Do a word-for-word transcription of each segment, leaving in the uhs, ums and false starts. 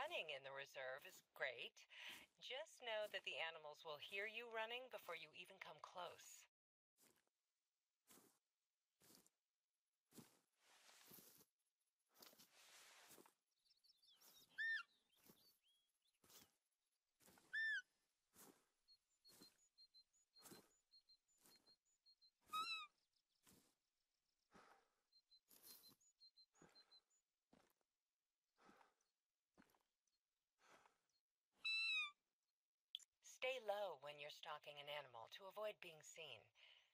running in the reserve is great. Just know that the animals will hear you running before you even come close. Stay low when you're stalking an animal to avoid being seen.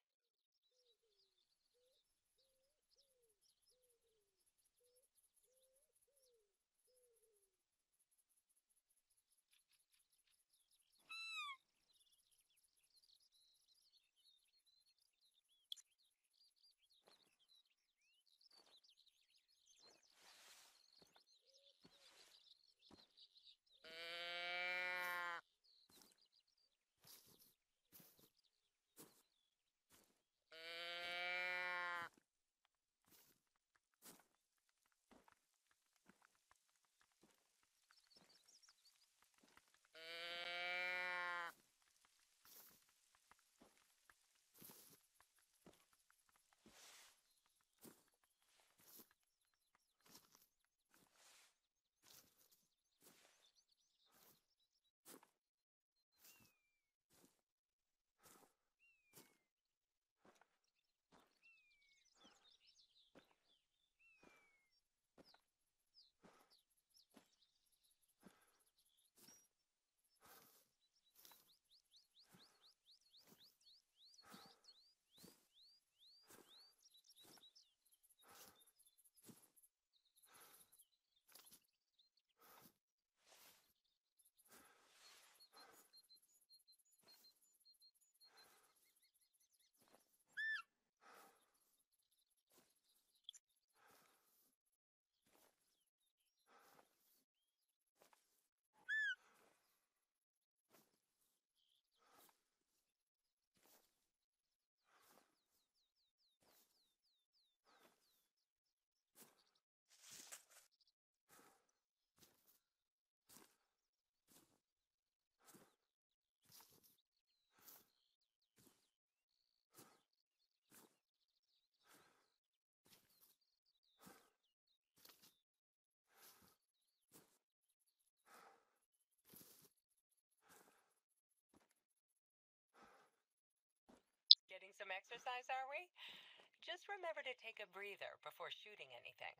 Getting some exercise, are we? Just remember to take a breather before shooting anything.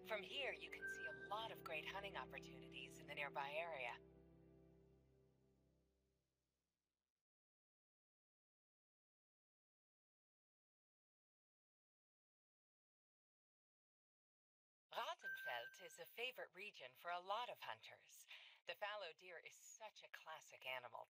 From here, you can see a lot of great hunting opportunities in the nearby area. Rattenfeld is a favorite region for a lot of hunters. The fallow deer is such a classic animal